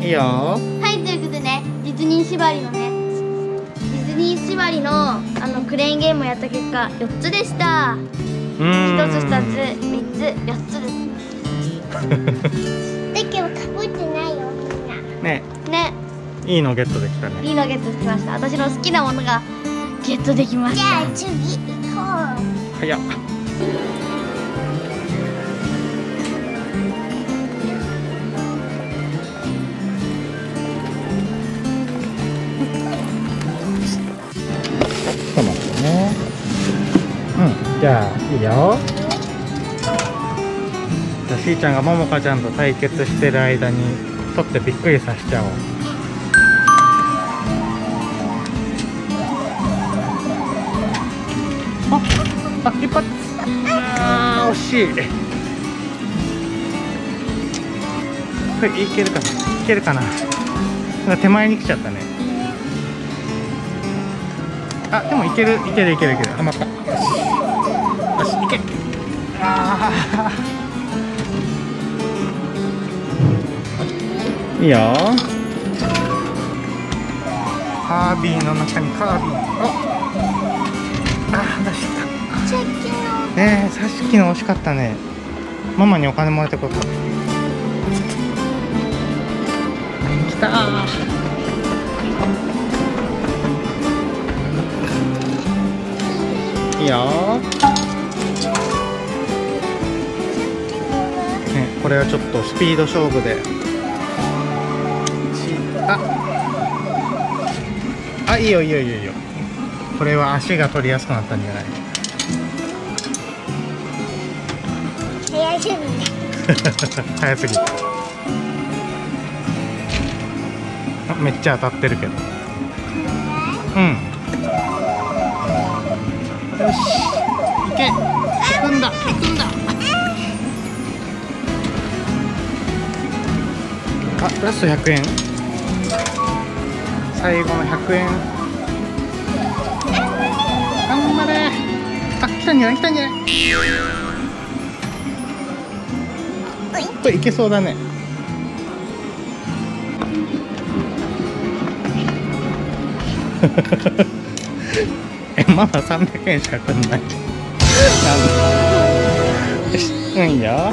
いいよ。 はい、ということでね、ディズニー縛りのね、ディズニー縛りのクレーンゲームをやった結果4つでした。1つ、2つ、3つ、4つです。 だけどかぶってないよみんな。 ね、 ね、 いいのゲットできたね。 いいのゲットできました。私の好きなものがゲットできました。 じゃあ次行こう。 早っ。ちょっと待ってね。じゃあいいよ。じゃあしーちゃんがももかちゃんと対決してる間に取ってびっくりさせちゃおう。あ、一発。惜しい。これいけるかな。いけるかな。なんか手前に来ちゃったね。あ、でもいける。はまった。よし、いけ。いいよ。カービィの中にカービィ。出した。ねえ、さっきの惜しかったね。ママにお金もらってこようか。来たー。いいよー。ね、これはちょっとスピード勝負で。いいよ。これは足が取りやすくなったんじゃない？ 早すぎた。 早すぎた。めっちゃ当たってるけど。よし、行け。行くんだ。ラスト100円。最後の100円。頑張れ。来たんじゃない。これいけそうだね。まだ300円しかくんない。よし、いいよ。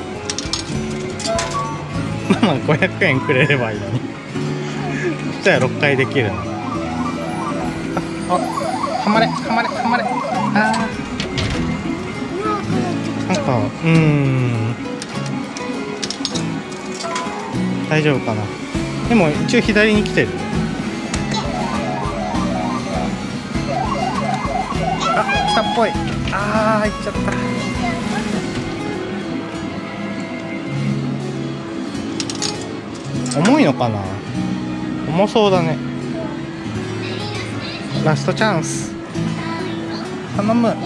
ママ500円くれればいいのに。そしたら6回できるの。はまれ。なんか大丈夫かな。でも一応左に来てる。来たっぽい。行っちゃった。重いのかな。重そうだね。ラストチャンス。頼む。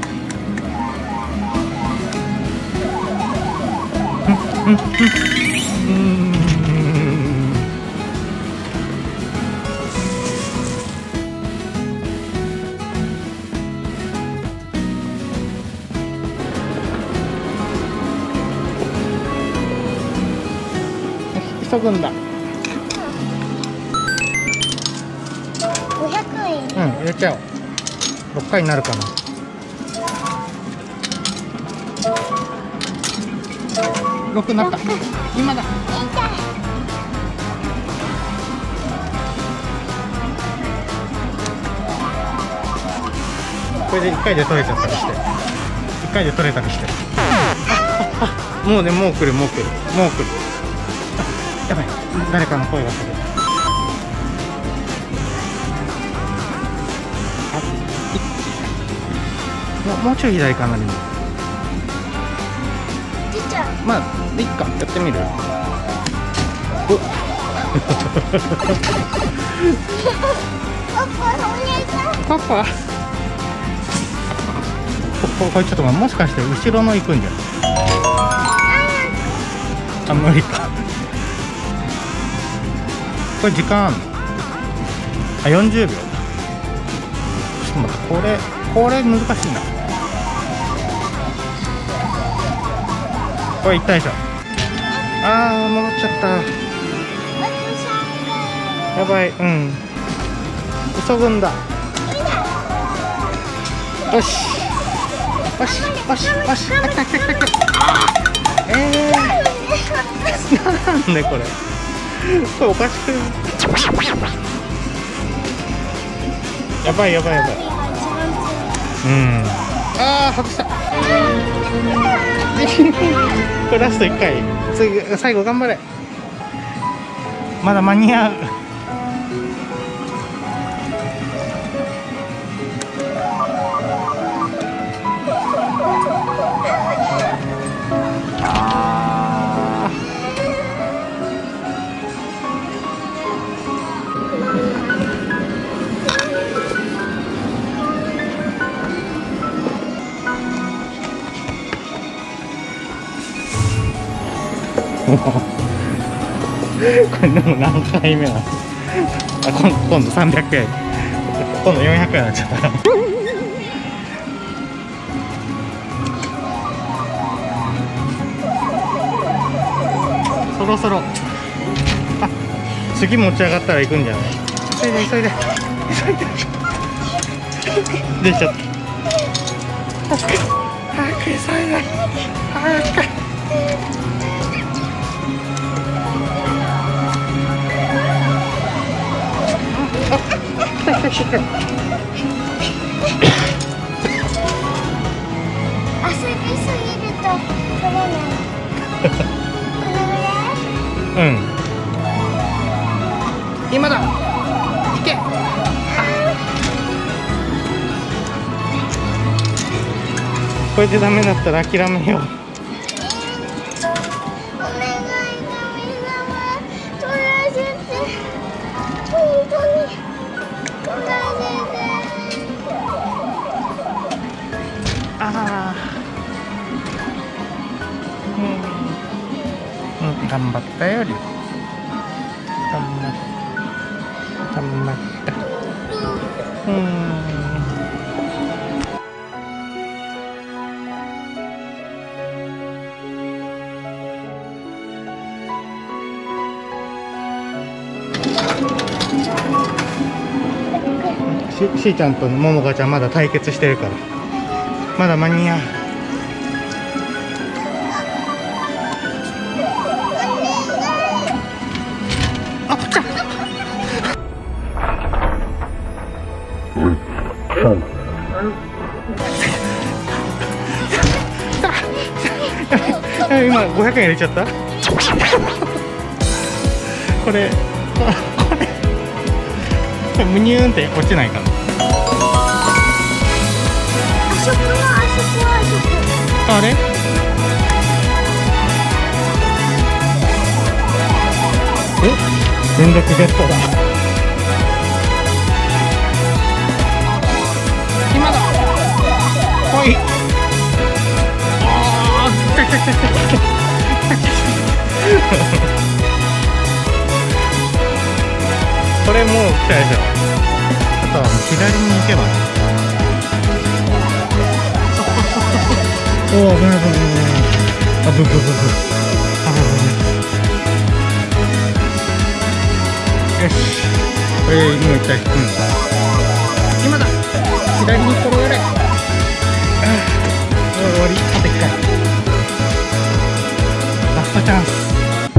急ぐんだ。 500円。 入れちゃおう。6回になるかな。6になった。今だ。これで1回で取れちゃったりして。1回で取れたりして。もうね、もう来る。やばい、誰かの声がする。もうちょい左かな。でもまあいっか、やってみる。パパこれちょっと待って、もしかして後ろの行くんじゃん。無理か。これ時間あんの？40秒。ちょっと待って、これ難しいな。これいったでしょ。戻っちゃった。 やばい、うん。急ぐんだ。よし。よし、よし、よし。来た来た来た来た。なんでこれ。これおかしくない？やばいやばいやばい。うん。ああ、外した。これラスト1回。次、最後頑張れ。まだ間に合う。これでも何回目なの？あ、今度300円、今度400円になっちゃった。そろそろ、あ、次持ち上がったら行くんじゃない？急いで急いで急いで。出ちゃった。早く急いで、早く。 あそこすぎると取れない。このぐらい？ うん。今だ。行け。これでダメだったら諦めよう。 お願い神様、取らせて。本当に取らせて。 ああ。うん、頑張ったより。頑張った。しーちゃんとももかちゃんまだ対決してるからまだ間に合う。あ、来た。今500円入れちゃった。これむにゅーんって落ちないかな。 あそこあれ？連続ゲットだ。今だ。おい。ああ、来た来た来た来た。これもう来たでしょ。あとは左に行けば。おお、危ない危ない危ない。あ、ブブブブ。あ、危ない。よし。もう一回引くんだ。今だ。左に転がれ。終わり。あと1回。ラストチャンス。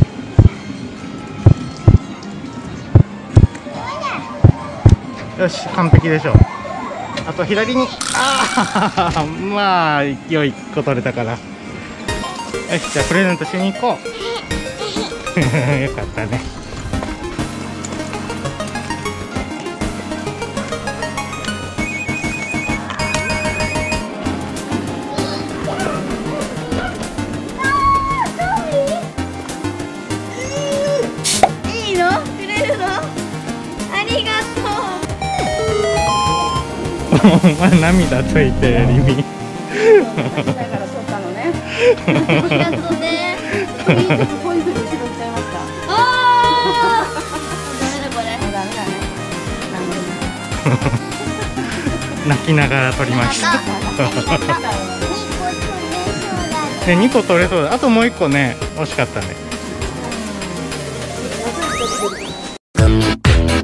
よし、完璧でしょう。あと左に。ああ、まあ良い子取れたから。よし、じゃあプレゼントしに行こう。よかったね。 いいの？くれるの？ありがとう。 涙ついてるリミ。 だから取ったのね。 ありがとうね。 こういうふうに後ろ行っちゃいました。 ああ。ダメだこれ。 ダメだね。 泣きながら取りました。 2 2個取れそうだ。あともう1個ね、惜しかったね。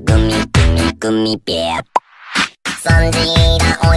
組別。3時だ